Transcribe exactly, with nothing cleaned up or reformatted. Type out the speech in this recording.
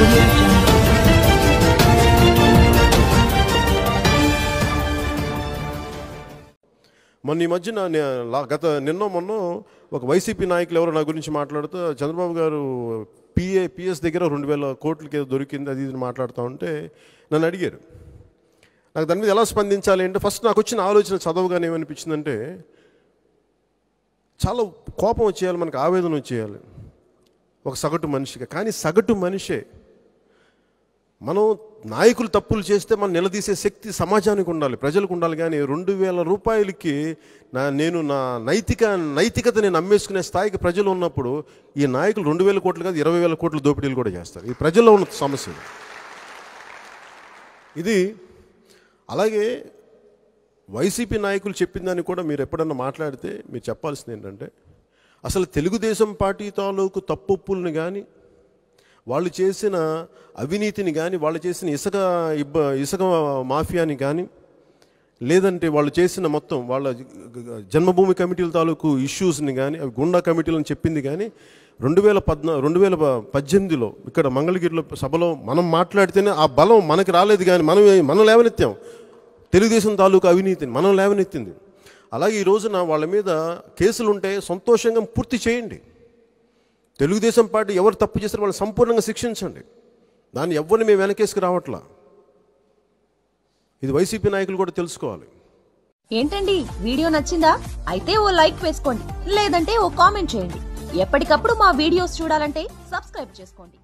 audio jungle. మొన్న ఈ మధ్యన గత నిన్నో మొన్నో ఒక వైసీపీ నాయకులు ఎవరో నా గురించి మాట్లాడుతూ చంద్రబాబు గారు పిఏ పిఎస్ దగ్గర రెండు వేల కోట్లకి ఏదో దొరికింది అది ఇది మాట్లాడుతూ ఉంటే నన్ను అడిగారు. నాకు దాని మీద ఎలా స్పందించాలి అంటే ఫస్ట్ నాకు వచ్చిన ఆలోచన చదవగానే ఏమనిపించిందంటే చాలా కోపం వచ్చేయాలి, మనకు ఆవేదన వచ్చేయాలి ఒక సగటు మనిషిగా. కానీ సగటు మనిషే మనం నాయకులు తప్పులు చేస్తే మనం నిలదీసే శక్తి సమాజానికి ఉండాలి, ప్రజలకు ఉండాలి. కానీ రెండు వేల రూపాయలకి నా నేను నా నైతిక నైతికత నేను అమ్మేసుకునే స్థాయికి ప్రజలు ఉన్నప్పుడు ఈ నాయకులు రెండు వేల కోట్లు కాదు ఇరవై వేల కోట్ల దోపిడీలు కూడా చేస్తారు. ఇది ప్రజల్లో ఉన్న సమస్య ఇది. అలాగే వైసీపీ నాయకులు చెప్పిన దాన్ని కూడా మీరు ఎప్పుడన్నా మాట్లాడితే మీరు చెప్పాల్సింది ఏంటంటే అసలు తెలుగుదేశం పార్టీ తాలూకు తప్పుల్ని కానీ వాళ్ళు చేసిన అవినీతిని కానీ వాళ్ళు చేసిన ఇసుక ఇబ్బ ఇసుక మాఫియాని కానీ లేదంటే వాళ్ళు చేసిన మొత్తం వాళ్ళ జన్మభూమి కమిటీల తాలూకు ఇష్యూస్ని కానీ అవి గుండా కమిటీలను చెప్పింది కానీ రెండు వేల పద్నా రెండు వేల పద్దెనిమిదిలో ఇక్కడ మంగళగిరిలో సభలో మనం మాట్లాడితేనే ఆ బలం మనకి రాలేదు. కానీ మనం మనం లేవనెత్తాం తెలుగుదేశం తాలూకు అవినీతిని మనం లేవనెత్తింది. అలాగే ఈ రోజున వాళ్ళ మీద కేసులు ఉంటే సంతోషంగా పూర్తి చేయండి. తెలుగుదేశం పార్టీ ఎవరు తప్పు చేస్తారో వాళ్ళు సంపూర్ణంగా శిక్షించండి. దాన్ని ఎవరిని మేము వెనకేసుకు రావట్లా. ఇది వైసీపీ నాయకులు కూడా తెలుసుకోవాలి. ఏంటండి వీడియో నచ్చిందా? అయితే ఓ లైక్ వేసుకోండి, లేదంటే ఓ కామెంట్ చేయండి. ఎప్పటికప్పుడు మా వీడియోస్ చూడాలంటే సబ్స్క్రైబ్ చేసుకోండి.